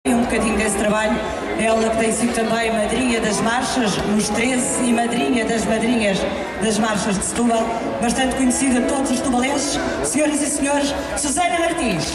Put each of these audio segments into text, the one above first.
Um bocadinho desse trabalho, ela que tem sido também madrinha das marchas nos 13 e madrinha das madrinhas das marchas de Setúbal, bastante conhecida de todos os tubalenses, senhoras e senhores, Susana Martins.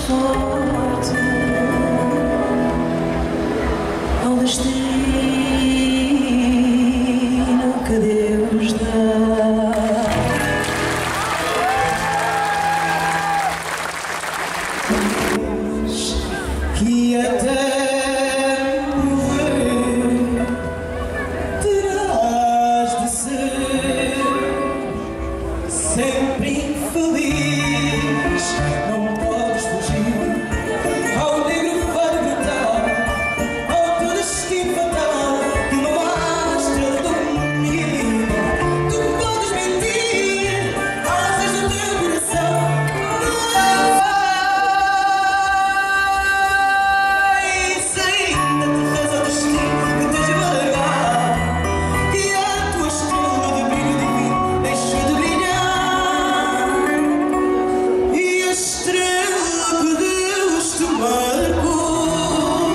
forte ao destino que Deus dá. Que até morrer terás de ser sempre infeliz, não podes fugir ao negro fatal, ao teu destino fatal, de uma máscara do milho. Tu podes mentir às vezes do teu coração, mas ainda te faz ao destino que tens a largar, que a tua estrela de brilho divino deixa de brilhar, e a estrela que Deus te marcou,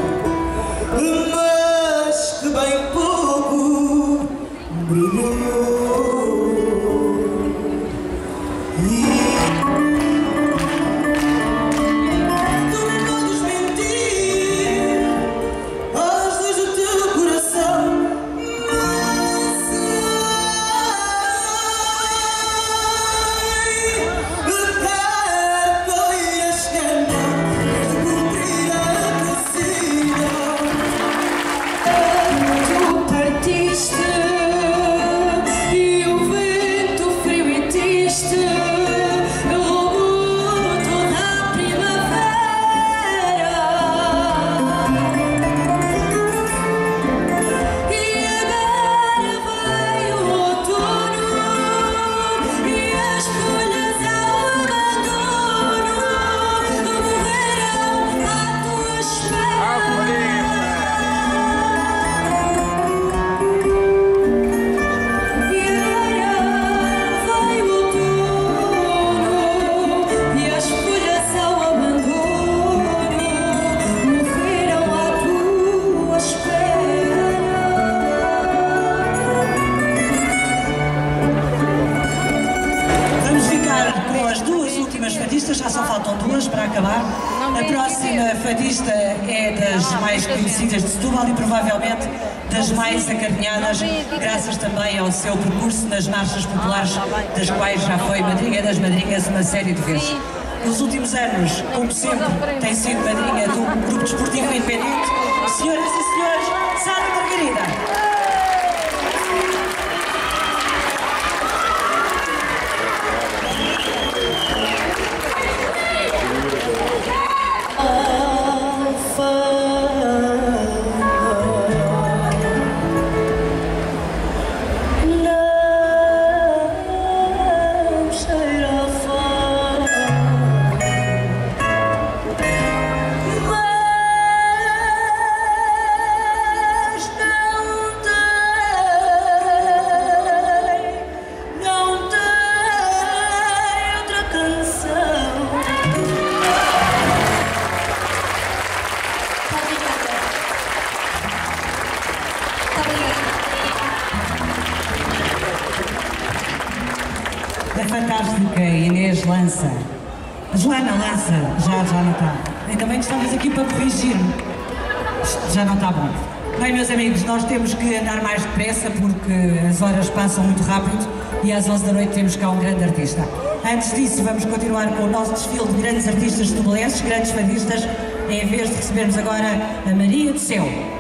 mas que bem pouco brilhou. Tu não podes mentir às luzes do teu coração, mas até poias ganhar de cumprir a profecia. Tu partiste e o vento frio e triste roubou toda a primavera, e agora vai o outono e as folhas ao abandono morrerão à tua espera. E agora vai o outono e as folhas ao abandono morreram à tua espera. Vamos ficar com as duas últimas fadistas, já só faltam duas para acabar. A próxima fadista é das mais conhecidas de Setúbal e provavelmente das mais acarinhadas, graças também ao seu percurso nas marchas populares, das quais já foi madrinha das madrinhas uma série de vezes. Nos últimos anos, como sempre, tem sido madrinha do Grupo Desportivo Independente. Senhoras e senhores, Sara Margarida. Não cheira a fora, mas não tem outra canção. A fantástica Inês Lança. Joana Lança, já não está. Ainda bem que estamos aqui para corrigir-me. Já não está bom. Bem, meus amigos, nós temos que andar mais depressa porque as horas passam muito rápido e às 11 da noite temos cá um grande artista. Antes disso, vamos continuar com o nosso desfile de grandes artistas setubalenses, grandes fadistas, em vez de recebermos agora a Maria do Céu.